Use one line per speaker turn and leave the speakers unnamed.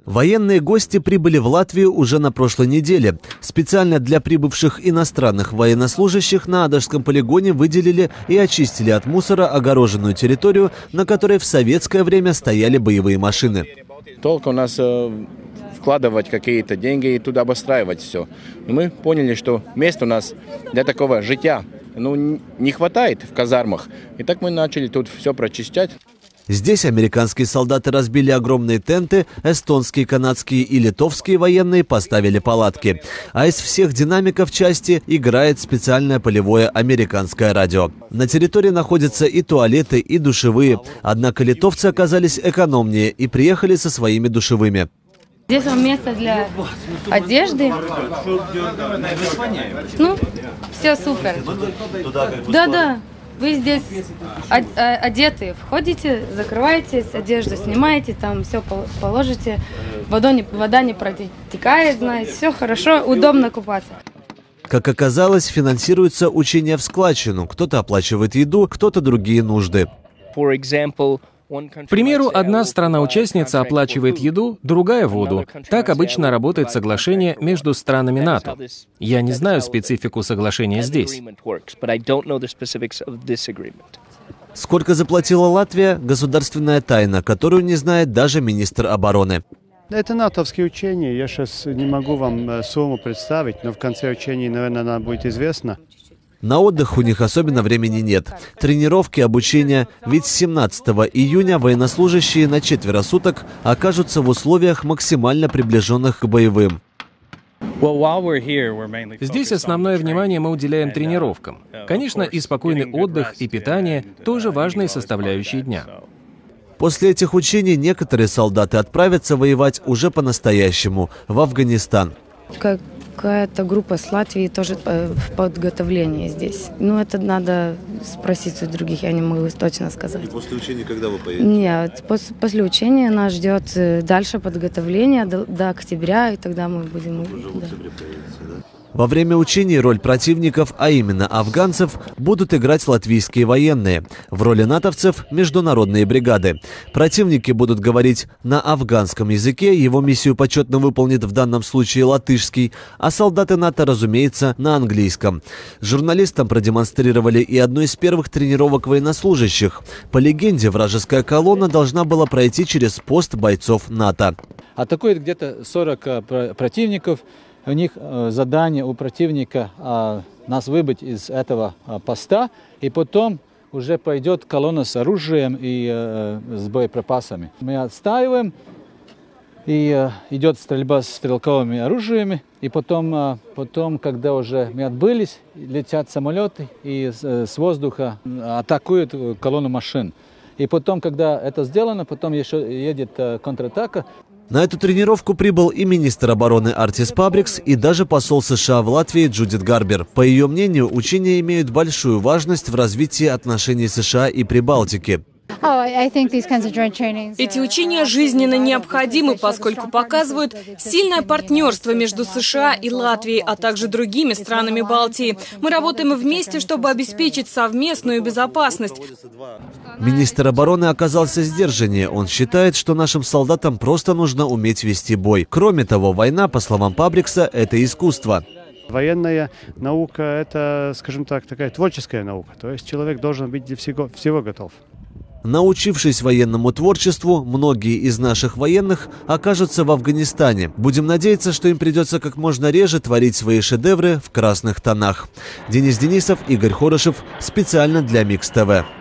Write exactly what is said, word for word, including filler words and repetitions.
Военные гости прибыли в Латвию уже на прошлой неделе. Специально для прибывших иностранных военнослужащих на Адашском полигоне выделили и очистили от мусора огороженную территорию, на которой в советское время стояли боевые машины.
Только у нас э, вкладывать какие-то деньги и туда обустраивать все. Мы поняли, что места у нас для такого жития ну, не хватает в казармах. И так мы начали тут все прочищать.
Здесь американские солдаты разбили огромные тенты, эстонские, канадские и литовские военные поставили палатки. А из всех динамиков части играет специальное полевое американское радио. На территории находятся и туалеты, и душевые. Однако литовцы оказались экономнее и приехали со своими душевыми.
Здесь вам место для одежды. Ну, все супер. Да-да. Вы здесь одеты, входите, закрываетесь, одежду снимаете, там все положите, вода не, вода не протекает, знаете, все хорошо, удобно купаться.
Как оказалось, финансируется учение в складчину. Кто-то оплачивает еду, кто-то другие нужды.
К примеру, одна страна-участница оплачивает еду, другая — воду. Так обычно работает соглашение между странами НАТО. Я не знаю специфику соглашения здесь.
Сколько заплатила Латвия – государственная тайна, которую не знает даже министр обороны.
Это натовские учения. Я сейчас не могу вам сумму представить, но в конце учений, наверное, она будет известна.
На отдых у них особенно времени нет. Тренировки, обучение. Ведь с семнадцатого июня военнослужащие на четверо суток окажутся в условиях, максимально приближенных к боевым.
Здесь основное внимание мы уделяем тренировкам. Конечно, и спокойный отдых, и питание – тоже важные составляющие дня.
После этих учений некоторые солдаты отправятся воевать уже по-настоящему в Афганистан.
Какая-то группа с Латвии тоже в подготовлении здесь. Ну, это надо спросить у других, я не могу точно сказать.
И после учения когда вы поедете?
Нет, после, после учения нас ждет дальше подготовление до, до октября, и тогда мы будем...
Уже в октябре поедете, да? Во время учений роль противников, а именно афганцев, будут играть латвийские военные. В роли натовцев – международные бригады. Противники будут говорить на афганском языке, его миссию почетно выполнит в данном случае латышский, а солдаты НАТО, разумеется, на английском. Журналистам продемонстрировали и одну из первых тренировок военнослужащих. По легенде, вражеская колонна должна была пройти через пост бойцов НАТО.
Атакует где-то сорок противников. У них задание у противника а, нас выбить из этого а, поста, и потом уже пойдет колонна с оружием и а, с боеприпасами. Мы отстаиваем, и а, идет стрельба с стрелковыми оружиями, и потом, а, потом, когда уже мы отбылись, летят самолеты и с, с воздуха атакуют колонну машин. И потом, когда это сделано, потом еще едет а, контратака.
На эту тренировку прибыл и министр обороны Артис Пабрикс, и даже посол США в Латвии Джудит Гарбер. По ее мнению, учения имеют большую важность в развитии отношений США и Прибалтики.
Эти учения жизненно необходимы, поскольку показывают сильное партнерство между США и Латвией, а также другими странами Балтии. Мы работаем вместе, чтобы обеспечить совместную безопасность.
Министр обороны оказался сдержаннее. Он считает, что нашим солдатам просто нужно уметь вести бой. Кроме того, война, по словам Пабрикса, это искусство.
Военная наука – это, скажем так, такая творческая наука. То есть человек должен быть для всего, всего готов.
Научившись военному творчеству, многие из наших военных окажутся в Афганистане. Будем надеяться, что им придется как можно реже творить свои шедевры в красных тонах. Денис Денисов, Игорь Хорошев. Специально для Микс ТВ.